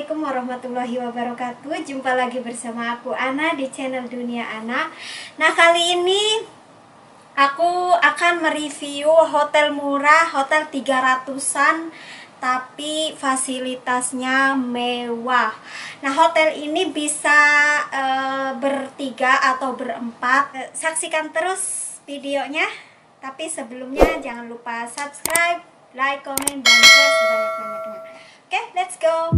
Assalamualaikum warahmatullahi wabarakatuh. Jumpa lagi bersama aku Ana di channel Dunia Ana. Nah, kali ini aku akan mereview hotel murah, hotel 300-an tapi fasilitasnya mewah. Nah, hotel ini bisa bertiga atau berempat. Saksikan terus videonya. Tapi sebelumnya jangan lupa subscribe, like, komen, dan share sebanyak-banyaknya. Oke, let's go.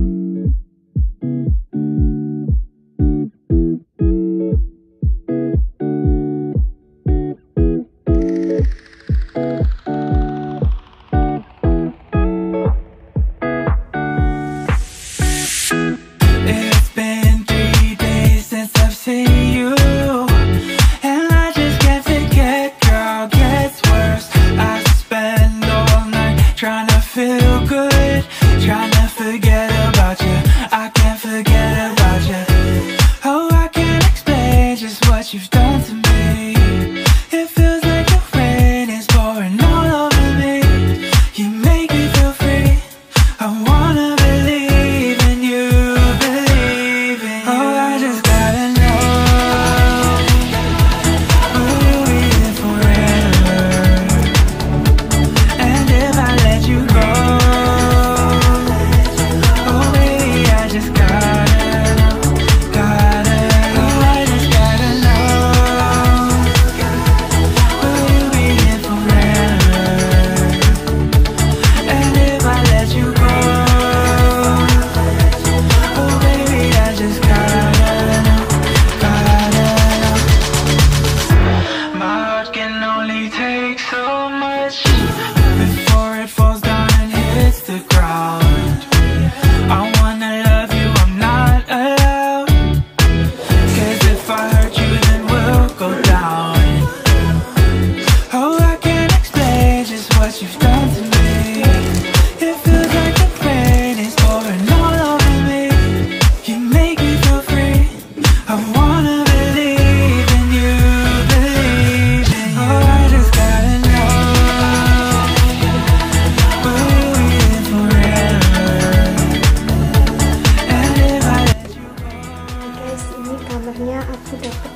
Aku dapat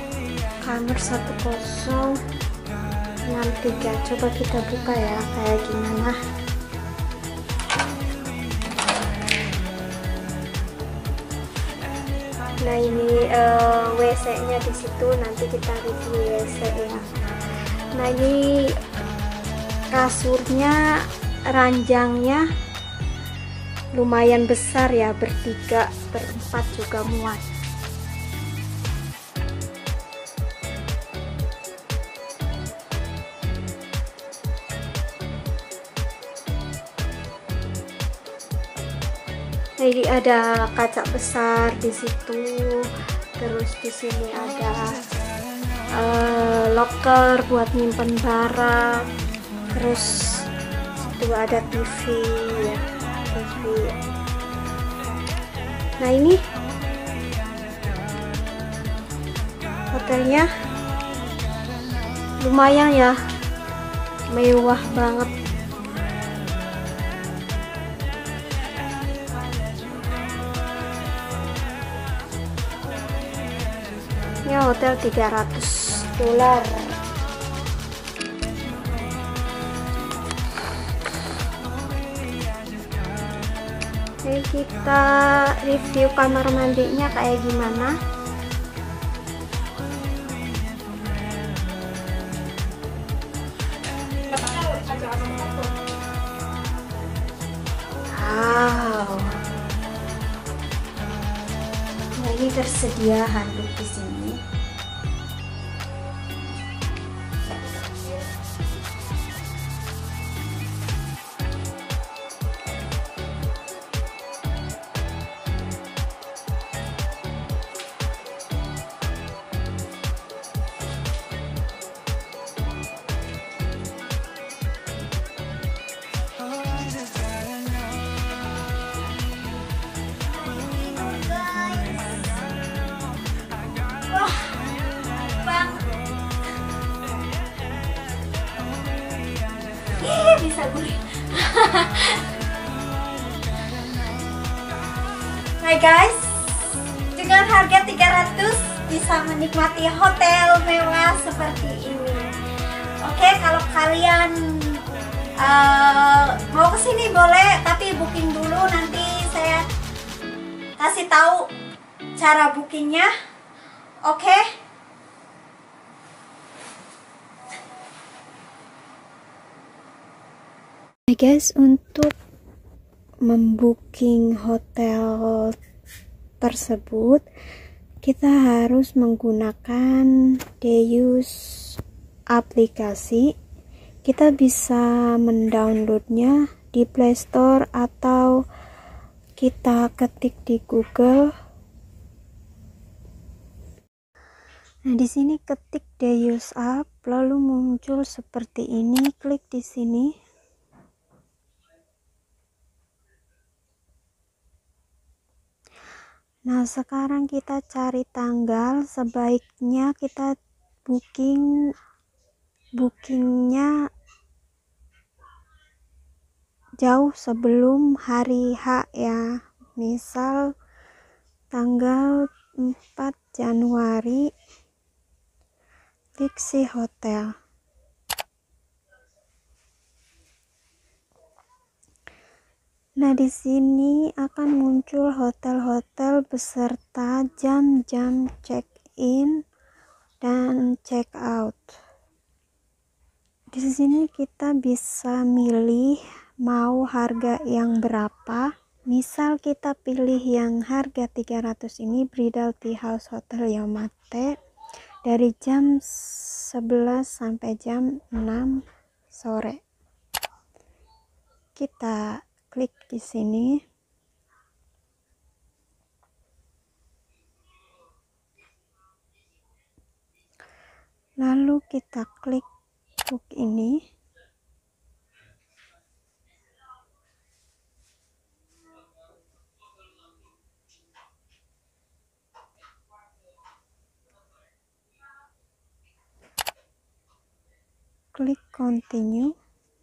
kamar 1063. Coba kita buka ya, kayak gimana. Nah, ini WC-nya di situ, nanti kita review WC ya. Nah, ini kasurnya, ranjangnya lumayan besar ya, bertiga, berempat juga muat. Jadi ada kaca besar di situ, terus di sini ada locker buat nyimpen barang, terus itu ada TV ya, TV. Nah, ini hotelnya lumayan ya, mewah banget. Ini hotel $300. Oke, kita review kamar mandinya kayak gimana. Wow. Nah, ini tersedia handuk di sini. ya guys, dengan harga 300 bisa menikmati hotel mewah seperti ini. Oke, kalau kalian mau kesini boleh, tapi booking dulu, nanti saya kasih tahu cara bookingnya. Oke. Nah guys, untuk membooking hotel tersebut kita harus menggunakan Deus aplikasi. Kita bisa mendownloadnya di Play Store atau kita ketik di Google. Nah, di sini ketik Deus App, lalu muncul seperti ini. Klik di sini. Nah, sekarang kita cari tanggal. Sebaiknya kita bookingnya jauh sebelum hari H ya. Misal tanggal 4 Januari. Klik si hotel. Nah, di sini akan muncul hotel-hotel beserta jam-jam check-in dan check-out. Di sini kita bisa milih mau harga yang berapa. Misal kita pilih yang harga 300 ini, Bridal Tea House Hotel Yamate, dari jam 11 sampai jam 6 sore. Kita klik di sini. Lalu kita klik book ini. Klik continue.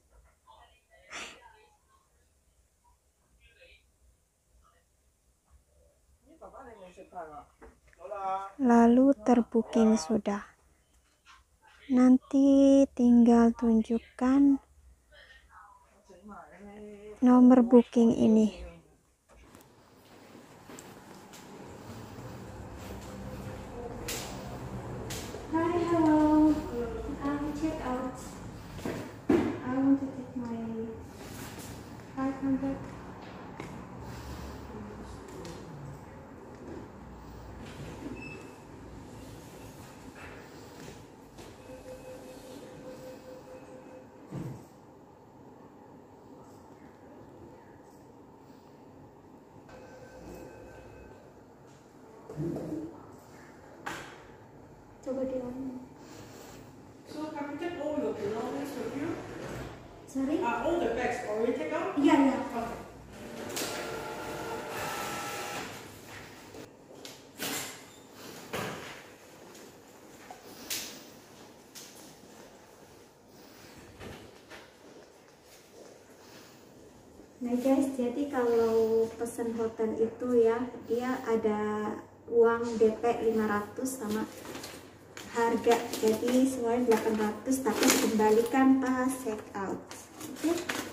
Lalu terbooking sudah. Nanti tinggal tunjukkan nomor booking ini. Hi, hello. Check out. I want to take my 500. Coba di on. So have you take all your belongings with you? Sorry? All the bags already take out? Iya, iya. Okay. Nah guys, jadi kalau pesen hotel itu ya, dia ada uang DP 500 sama harga, jadi semuanya 800 tapi dikembalikan pas check out. Oke.